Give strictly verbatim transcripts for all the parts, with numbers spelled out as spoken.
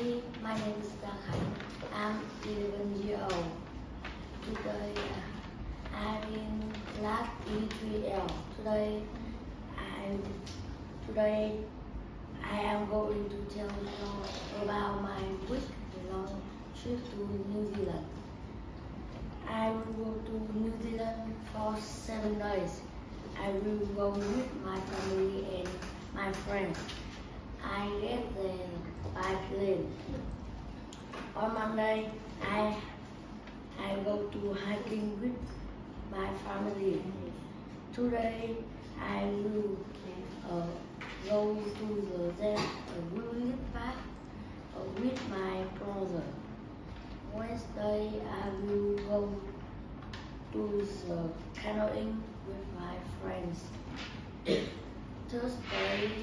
Hi, my name is Khanh. I'm eleven years old. Today uh, I'm in class E three L. Today I today I am going to tell you about my week-long trip to New Zealand. I will go to New Zealand for seven days. I will go with my family and my friends. I get there by plane. On Monday, I I go to hiking with my family. Today, I will uh, go to the Zen uh, Wheelie Park uh, with my brother. Wednesday, I will go to the canoeing with my friends. Thursday,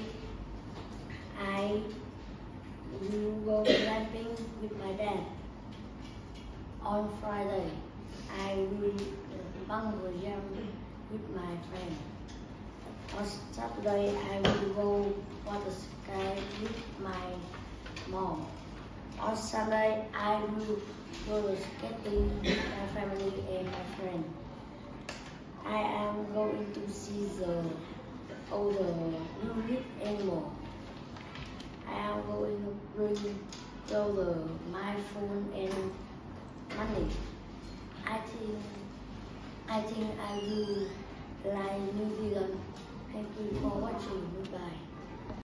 I will go camping with my dad. On Friday, I will bungee jump with my friend. On Saturday, I will go water ski with my mom. On Sunday, I will go skating with my family and my friend. I am going to see the other unique animal. I am going to bring over my phone and money. I think I think I will like New Zealand. Thank you for watching. Goodbye.